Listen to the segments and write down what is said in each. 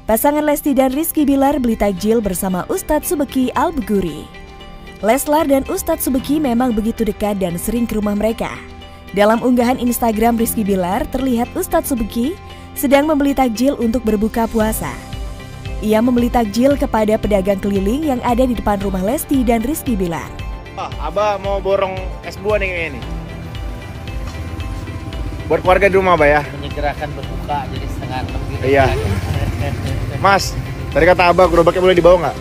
Pasangan Lesti dan Rizky Bilar beli takjil bersama Ustadz Subeki Al-Buguri. Leslar dan Ustadz Subeki memang begitu dekat dan sering ke rumah mereka. Dalam unggahan Instagram Rizky Bilar, terlihat Ustadz Subeki sedang membeli takjil untuk berbuka puasa. Ia membeli takjil kepada pedagang keliling yang ada di depan rumah Lesti dan Rizky Bilar. Abah mau borong es buah nih kayaknya nih. Buat keluarga di rumah, Abah ya. Menyegerakan berbuka jadi setengah 6 gitu. Iya. Mas, tadi kata Abah gerobaknya boleh dibawa nggak?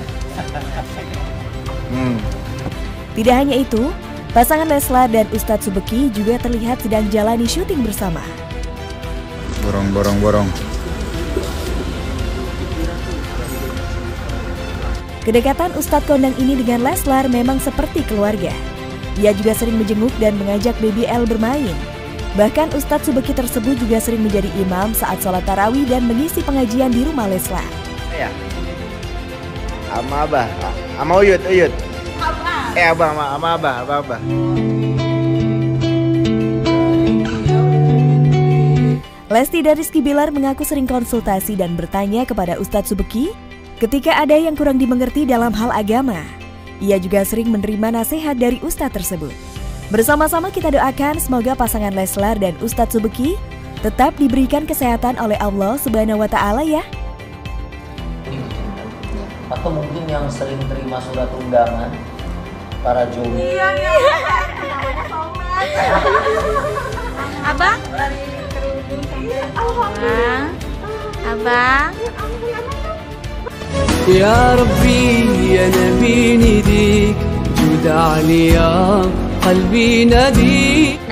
Tidak hanya itu, pasangan Leslar dan Ustadz Subeki juga terlihat sedang jalani syuting bersama. Borong. Kedekatan Ustadz kondang ini dengan Leslar memang seperti keluarga. Ia juga sering menjenguk dan mengajak Baby L bermain. Bahkan Ustadz Subeki tersebut juga sering menjadi imam saat sholat tarawih dan mengisi pengajian di rumah Leslar. Ya. Sama Abah, sama Uyut. Abah, sama Abah. Lesti dan Rizky Bilar mengaku sering konsultasi dan bertanya kepada Ustadz Subeki ketika ada yang kurang dimengerti dalam hal agama. Ia juga sering menerima nasihat dari Ustadz tersebut. Bersama-sama kita doakan semoga pasangan Leslar dan Ustadz Subeki tetap diberikan kesehatan oleh Allah Subhanahu wa Ta'ala ya. Atau mungkin yang sering terima surat undangan para jomblo. Iya. Abang? Abang? يا ربي يا نبي نديك جود علي يا قلبي ناديك.